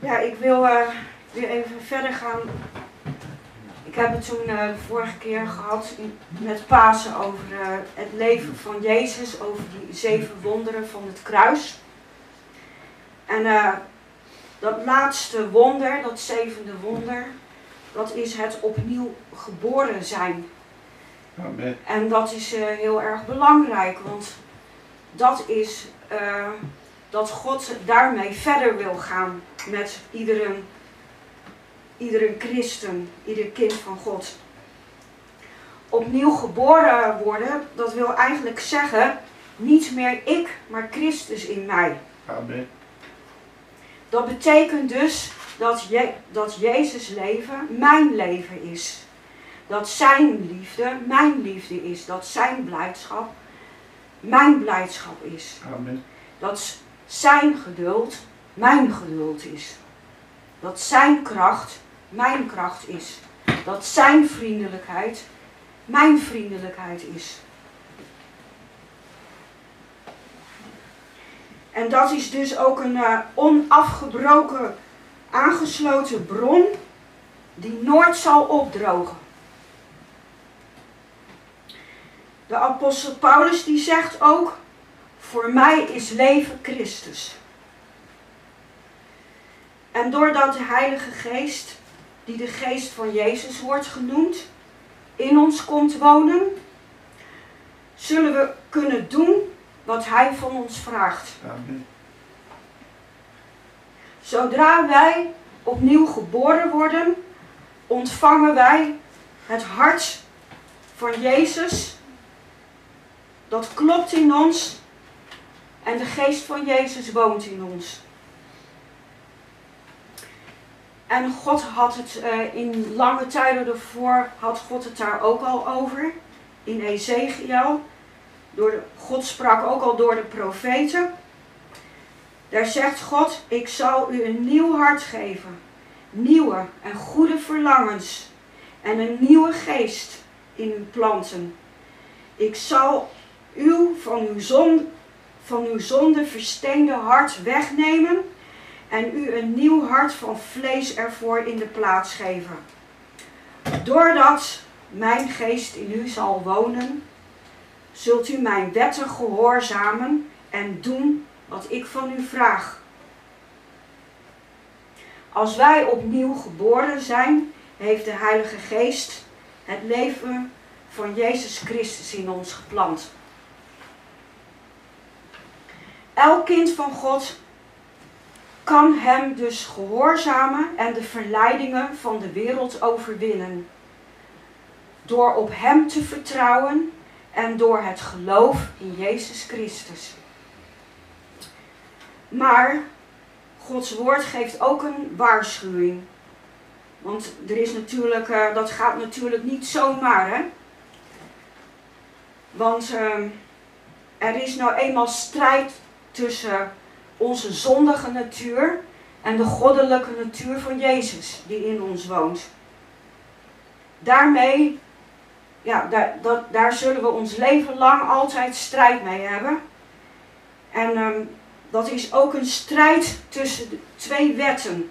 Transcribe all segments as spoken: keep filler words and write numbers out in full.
Ja, ik wil uh, weer even verder gaan. Ik heb het toen uh, de vorige keer gehad in, met Pasen over uh, het leven van Jezus, over die zeven wonderen van het kruis. En uh, dat laatste wonder, dat zevende wonder, dat is het opnieuw geboren zijn. Amen. En dat is uh, heel erg belangrijk, want dat is uh, dat God daarmee verder wil gaan met iedere, iedere christen, ieder kind van God. Opnieuw geboren worden, dat wil eigenlijk zeggen, niet meer ik, maar Christus in mij. Amen. Dat betekent dus dat, je, dat Jezus leven mijn leven is. Dat zijn liefde mijn liefde is. Dat zijn blijdschap mijn blijdschap is. Amen. Dat zijn geduld mijn geduld is. Dat zijn kracht mijn kracht is. Dat zijn vriendelijkheid mijn vriendelijkheid is. En dat is dus ook een uh, onafgebroken, aangesloten bron die nooit zal opdrogen. De apostel Paulus die zegt ook, voor mij is leven Christus. En doordat de Heilige Geest, die de geest van Jezus wordt genoemd, in ons komt wonen, zullen we kunnen doen wat Hij van ons vraagt. Amen. Zodra wij opnieuw geboren worden, ontvangen wij het hart van Jezus. Dat klopt in ons en de geest van Jezus woont in ons. En God had het uh, in lange tijden ervoor, had God het daar ook al over, in Ezekiel. Door de, God sprak ook al door de profeten. Daar zegt God, ik zal u een nieuw hart geven, nieuwe en goede verlangens en een nieuwe geest in u planten. Ik zal uw van uw, zon, van uw zonde versteende hart wegnemen en u een nieuw hart van vlees ervoor in de plaats geven. Doordat mijn geest in u zal wonen, zult u mijn wetten gehoorzamen en doen wat ik van u vraag. Als wij opnieuw geboren zijn, heeft de Heilige Geest het leven van Jezus Christus in ons geplant. Elk kind van God kan hem dus gehoorzamen en de verleidingen van de wereld overwinnen. Door op hem te vertrouwen en door het geloof in Jezus Christus. Maar Gods woord geeft ook een waarschuwing. Want er is natuurlijk, uh, dat gaat natuurlijk niet zomaar, hè. Want uh, er is nou eenmaal strijd tussen onze zondige natuur en de goddelijke natuur van Jezus die in ons woont. Daarmee, ja, daar, dat, daar zullen we ons leven lang altijd strijd mee hebben. En um, dat is ook een strijd tussen de twee wetten.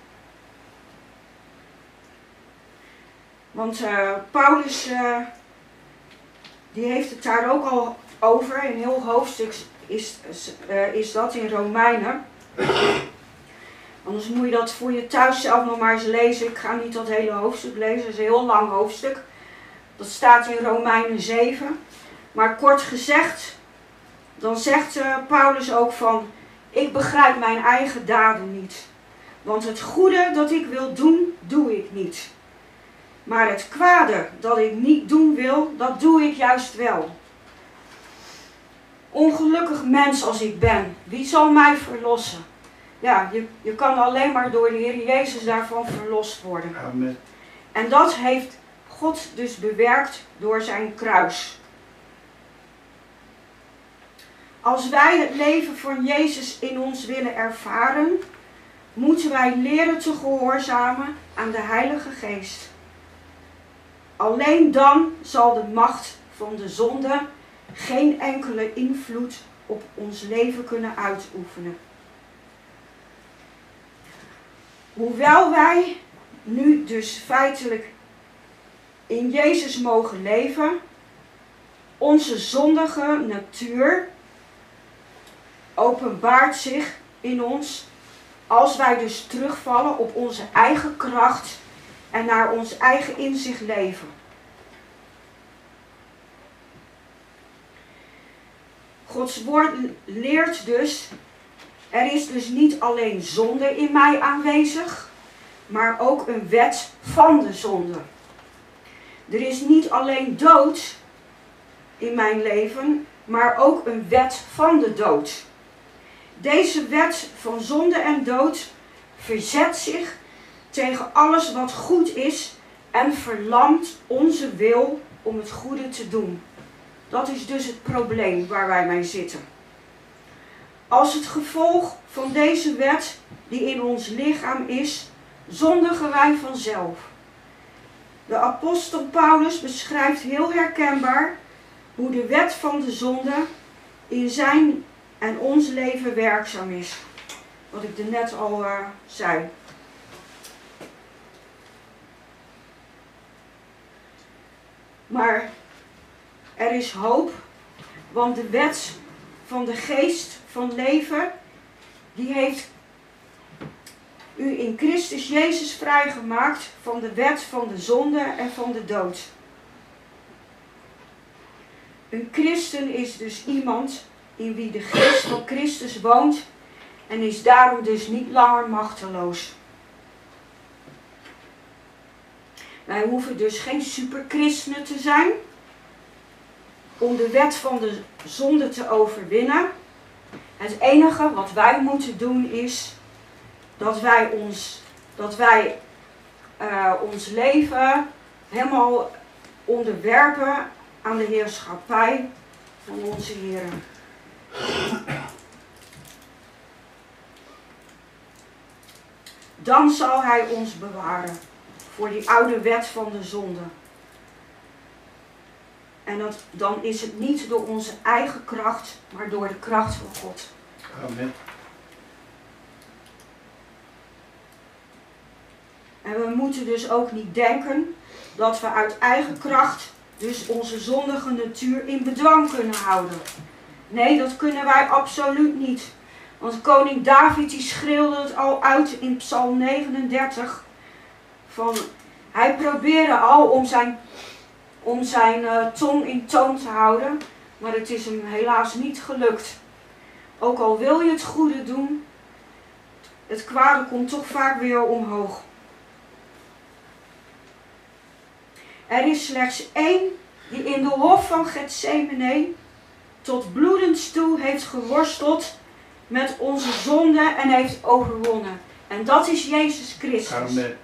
Want uh, Paulus, uh, die heeft het daar ook al over, een heel hoofdstuk is, uh, is dat in Romeinen. Anders moet je dat voor je thuis zelf nog maar eens lezen. Ik ga niet dat hele hoofdstuk lezen, het is een heel lang hoofdstuk. Dat staat in Romeinen zeven. Maar kort gezegd, dan zegt uh, Paulus ook van, ik begrijp mijn eigen daden niet. Want het goede dat ik wil doen, doe ik niet. Maar het kwade dat ik niet doen wil, dat doe ik juist wel. Ongelukkig mens als ik ben, wie zal mij verlossen? Ja, je, je kan alleen maar door de Heer Jezus daarvan verlost worden. Amen. En dat heeft God dus bewerkt door zijn kruis. Als wij het leven van Jezus in ons willen ervaren, moeten wij leren te gehoorzamen aan de Heilige Geest. Alleen dan zal de macht van de zonde geen enkele invloed op ons leven kunnen uitoefenen. Hoewel wij nu dus feitelijk in Jezus mogen leven, onze zondige natuur openbaart zich in ons als wij dus terugvallen op onze eigen kracht en naar ons eigen inzicht leven. Gods woord leert dus, er is dus niet alleen zonde in mij aanwezig, maar ook een wet van de zonde. Er is niet alleen dood in mijn leven, maar ook een wet van de dood. Deze wet van zonde en dood verzet zich tegen alles wat goed is en verlamt onze wil om het goede te doen. Dat is dus het probleem waar wij mee zitten. Als het gevolg van deze wet die in ons lichaam is, zondigen wij vanzelf. De apostel Paulus beschrijft heel herkenbaar hoe de wet van de zonde in zijn en ons leven werkzaam is. Wat ik er net al uh, zei. Maar er is hoop, want de wet van de geest van leven, die heeft u in Christus Jezus vrijgemaakt van de wet van de zonde en van de dood. Een christen is dus iemand in wie de geest van Christus woont en is daarom dus niet langer machteloos. Wij hoeven dus geen superchristenen te zijn om de wet van de zonde te overwinnen. Het enige wat wij moeten doen is dat wij ons, dat wij, uh, ons leven helemaal onderwerpen aan de heerschappij van onze Heer. Dan zal Hij ons bewaren voor die oude wet van de zonde. En dat, dan is het niet door onze eigen kracht, maar door de kracht van God. Amen. En we moeten dus ook niet denken dat we uit eigen kracht dus onze zondige natuur in bedwang kunnen houden. Nee, dat kunnen wij absoluut niet. Want koning David die schreeuwde het al uit in Psalm negenendertig. Van, hij probeerde al om zijn, om zijn uh, tong in toom te houden. Maar het is hem helaas niet gelukt. Ook al wil je het goede doen, het kwade komt toch vaak weer omhoog. Er is slechts één die in de hof van Getsemane tot bloedens toe heeft geworsteld met onze zonde en heeft overwonnen. En dat is Jezus Christus. Amen.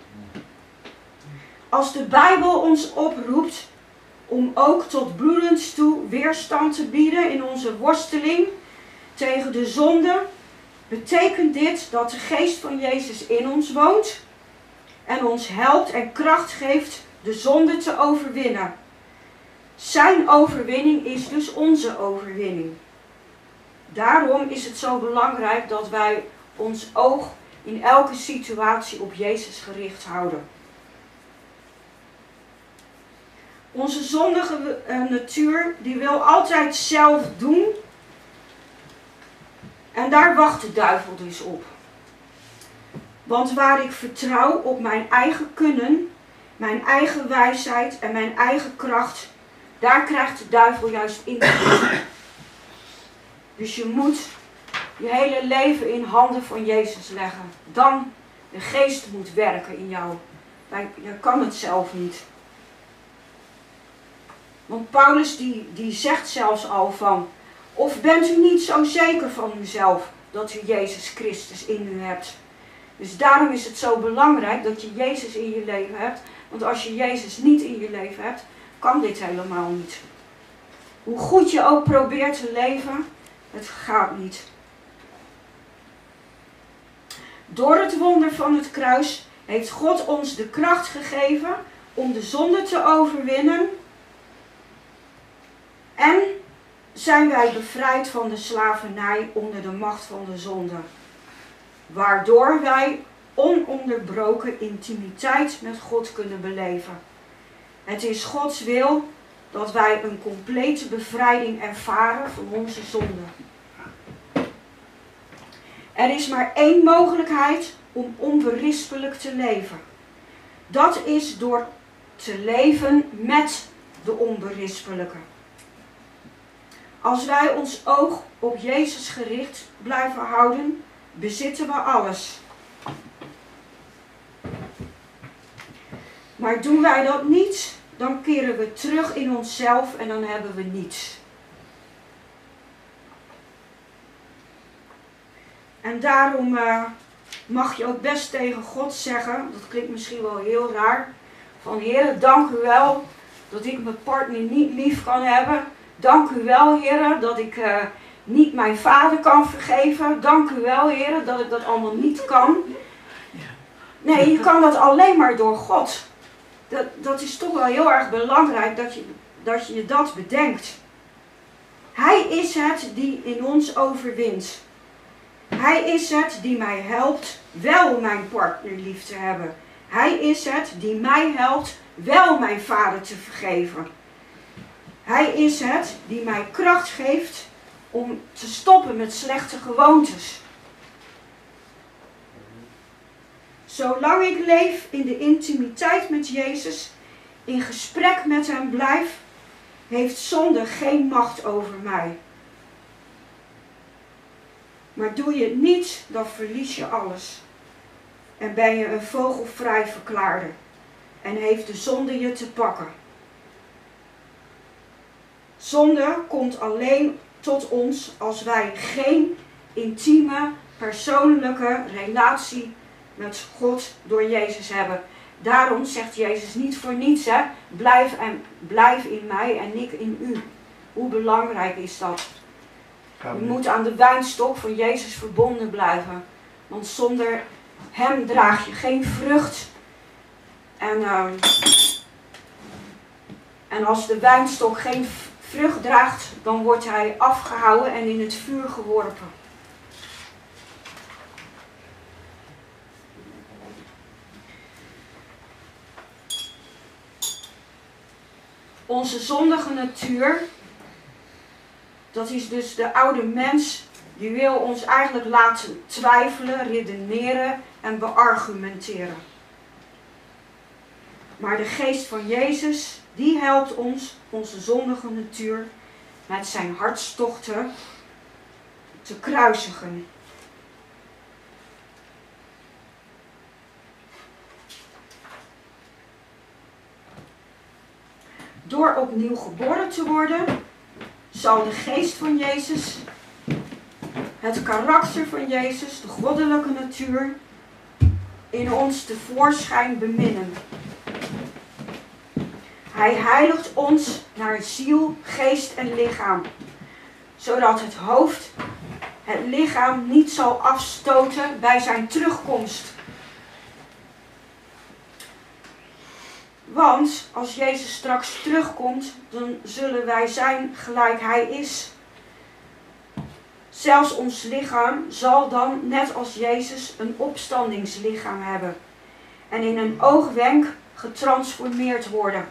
Als de Bijbel ons oproept om ook tot bloedens toe weerstand te bieden in onze worsteling tegen de zonde, betekent dit dat de geest van Jezus in ons woont en ons helpt en kracht geeft de zonde te overwinnen. Zijn overwinning is dus onze overwinning. Daarom is het zo belangrijk dat wij ons oog in elke situatie op Jezus gericht houden. Onze zondige uh, natuur die wil altijd zelf doen. En daar wacht de duivel dus op. Want waar ik vertrouw op mijn eigen kunnen, mijn eigen wijsheid en mijn eigen kracht, daar krijgt de duivel juist invloed. Dus je moet je hele leven in handen van Jezus leggen. Dan de geest moet werken in jou. Je kan het zelf niet. Want Paulus die, die zegt zelfs al van, of bent u niet zo zeker van uzelf dat u Jezus Christus in u hebt. Dus daarom is het zo belangrijk dat je Jezus in je leven hebt. Want als je Jezus niet in je leven hebt, kan dit helemaal niet. Hoe goed je ook probeert te leven, het gaat niet. Door het wonder van het kruis heeft God ons de kracht gegeven om de zonde te overwinnen. En zijn wij bevrijd van de slavernij onder de macht van de zonde. Waardoor wij ononderbroken intimiteit met God kunnen beleven. Het is Gods wil dat wij een complete bevrijding ervaren van onze zonden. Er is maar één mogelijkheid om onberispelijk te leven. Dat is door te leven met de onberispelijke. Als wij ons oog op Jezus gericht blijven houden, bezitten we alles. Maar doen wij dat niet, dan keren we terug in onszelf en dan hebben we niets. En daarom uh, mag je ook best tegen God zeggen, dat klinkt misschien wel heel raar, van Heer, dank u wel dat ik mijn partner niet lief kan hebben. Dank u wel, Heer, dat ik uh, niet mijn vader kan vergeven. Dank u wel, Heer, dat ik dat allemaal niet kan. Nee, je kan dat alleen maar door God. Dat, dat is toch wel heel erg belangrijk dat je, dat je dat bedenkt. Hij is het die in ons overwint. Hij is het die mij helpt wel mijn partner lief te hebben. Hij is het die mij helpt wel mijn vader te vergeven. Hij is het die mij kracht geeft om te stoppen met slechte gewoontes. Zolang ik leef in de intimiteit met Jezus, in gesprek met hem blijf, heeft zonde geen macht over mij. Maar doe je het niet, dan verlies je alles. En ben je een vogelvrij verklaarde. En heeft de zonde je te pakken. Zonde komt alleen tot ons als wij geen intieme, persoonlijke relatie met God door Jezus hebben. Daarom zegt Jezus niet voor niets, hè? Blijf, en, blijf in mij en ik in u. Hoe belangrijk is dat? Je moet aan de wijnstok van Jezus verbonden blijven. Want zonder hem draag je geen vrucht. En, uh, en als de wijnstok geen vrucht draagt, dan wordt hij afgehouden en in het vuur geworpen. Onze zondige natuur, dat is dus de oude mens, die wil ons eigenlijk laten twijfelen, redeneren en beargumenteren. Maar de geest van Jezus, die helpt ons, onze zondige natuur, met zijn hartstochten te kruisigen. Door opnieuw geboren te worden, zal de geest van Jezus, het karakter van Jezus, de goddelijke natuur, in ons tevoorschijn beminnen. Hij heiligt ons naar ziel, geest en lichaam, zodat het hoofd het lichaam niet zal afstoten bij zijn terugkomst. Want als Jezus straks terugkomt, dan zullen wij zijn gelijk hij is. Zelfs ons lichaam zal dan, net als Jezus, een opstandingslichaam hebben. En in een oogwenk getransformeerd worden.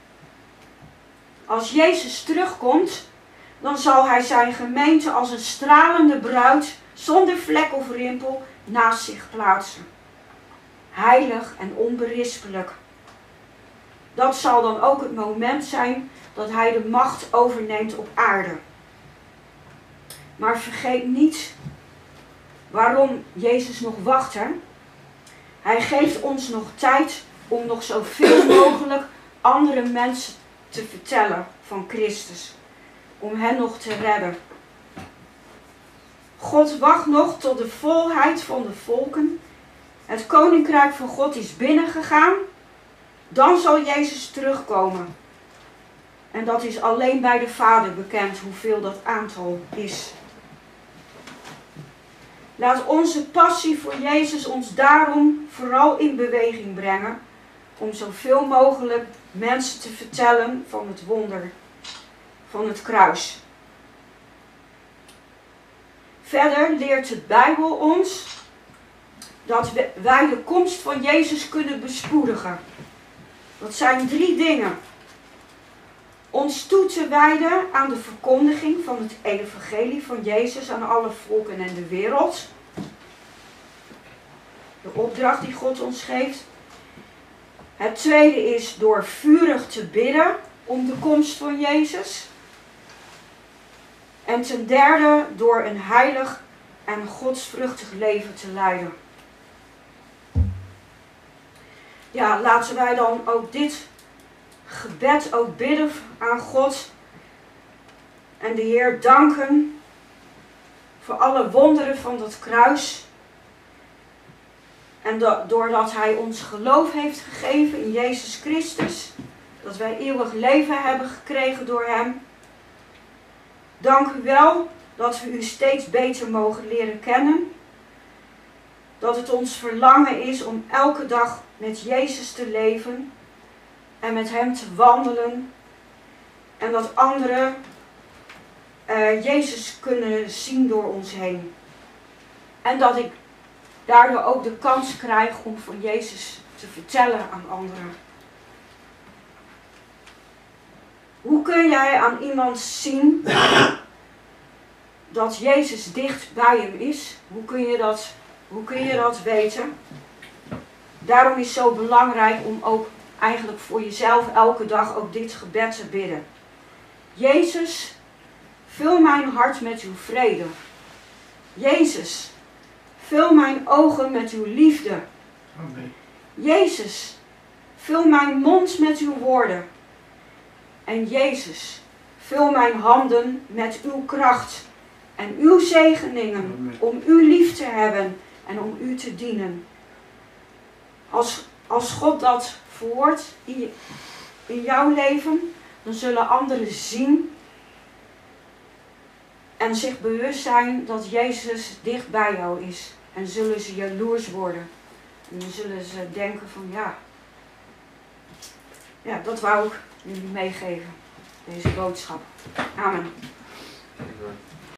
Als Jezus terugkomt, dan zal hij zijn gemeente als een stralende bruid, zonder vlek of rimpel, naast zich plaatsen. Heilig en onberispelijk. Dat zal dan ook het moment zijn dat hij de macht overneemt op aarde. Maar vergeet niet waarom Jezus nog wacht. Hè? Hij geeft ons nog tijd om nog zoveel mogelijk andere mensen te vertellen van Christus. Om hen nog te redden. God wacht nog tot de volheid van de volken. Het koninkrijk van God is binnengegaan. Dan zal Jezus terugkomen. En dat is alleen bij de Vader bekend hoeveel dat aantal is. Laat onze passie voor Jezus ons daarom vooral in beweging brengen. Om zoveel mogelijk mensen te vertellen van het wonder van het kruis. Verder leert de Bijbel ons dat wij de komst van Jezus kunnen bespoedigen. Dat zijn drie dingen. Ons toe te wijden aan de verkondiging van het evangelie van Jezus aan alle volken en de wereld. De opdracht die God ons geeft. Het tweede is door vurig te bidden om de komst van Jezus. En ten derde door een heilig en godsvruchtig leven te leiden. Ja, laten wij dan ook dit gebed ook bidden aan God. En de Heer danken voor alle wonderen van dat kruis. En dat, doordat Hij ons geloof heeft gegeven in Jezus Christus. Dat wij eeuwig leven hebben gekregen door Hem. Dank u wel dat we u steeds beter mogen leren kennen. Dat het ons verlangen is om elke dag met Jezus te leven. En met Hem te wandelen. En dat anderen uh, Jezus kunnen zien door ons heen. En dat ik daardoor ook de kans krijg om van Jezus te vertellen aan anderen. Hoe kun jij aan iemand zien dat Jezus dicht bij hem is? Hoe kun je dat, hoe kun je dat weten? Daarom is het zo belangrijk om ook eigenlijk voor jezelf elke dag ook dit gebed te bidden. Jezus, vul mijn hart met uw vrede. Jezus, vul mijn ogen met uw liefde. Amen. Jezus, vul mijn mond met uw woorden. En Jezus, vul mijn handen met uw kracht en uw zegeningen. Amen. Om u lief te hebben en om u te dienen. Als, als God dat verhoort in, in jouw leven, dan zullen anderen zien en zich bewust zijn dat Jezus dicht bij jou is. En zullen ze jaloers worden. En dan zullen ze denken van ja, ja, dat wou ik jullie meegeven. Deze boodschap. Amen.